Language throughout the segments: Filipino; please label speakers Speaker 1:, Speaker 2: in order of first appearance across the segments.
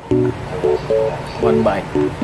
Speaker 1: One bite.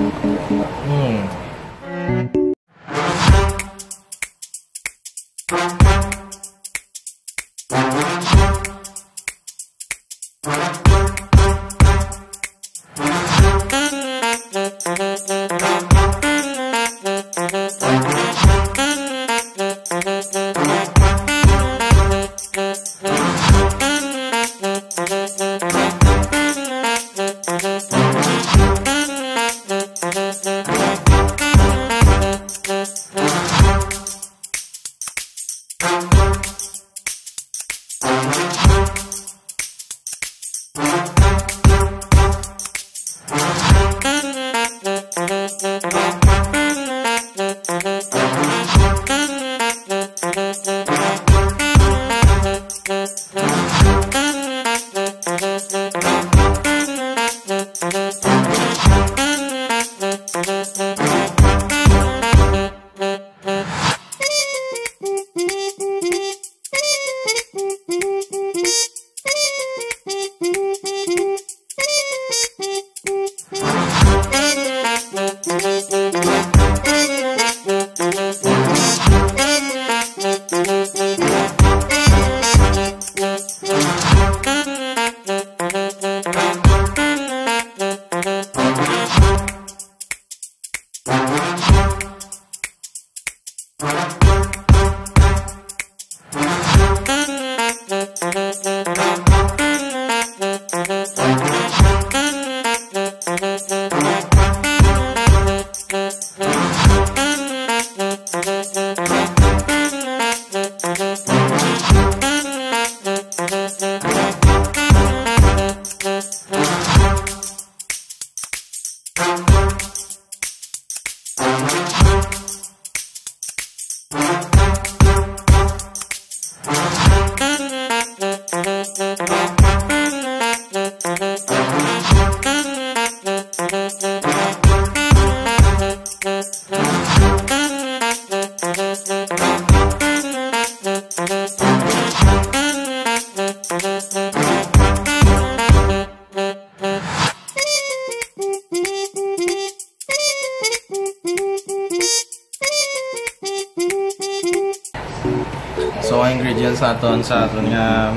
Speaker 1: So, ang ingredients natin sa atin nga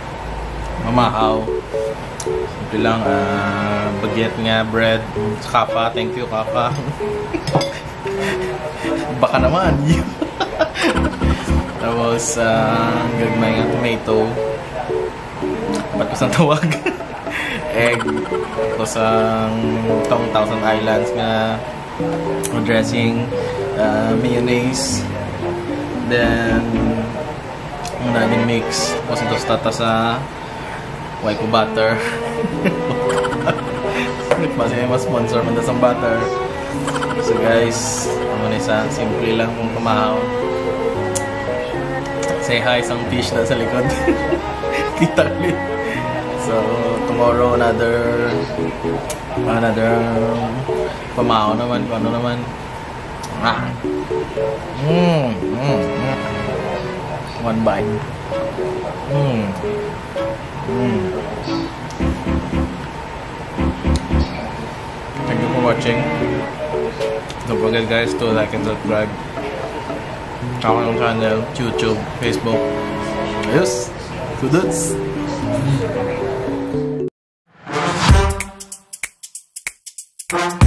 Speaker 1: mamahaw. Simple lang, baguette nga, bread, kapa. Thank you, kapa. Baka naman. Tapos, gagmay nga tomato. Ba't ko saan tawag? Egg. Tapos, tong Thousand Islands nga dressing, mayonnaise. Then, naging mix. Tapos ito stata sa white ko butter. Kasi may sponsor man sa butter. So guys, ano na isa, simple lang kung kumahaw. Say hi, isang fish na sa likod. Kita ulit. So tomorrow another pamahaw naman, ano naman. One bite. Thank you for watching. Don't forget guys to like and subscribe. Our channel, YouTube, Facebook. Yes, kudos.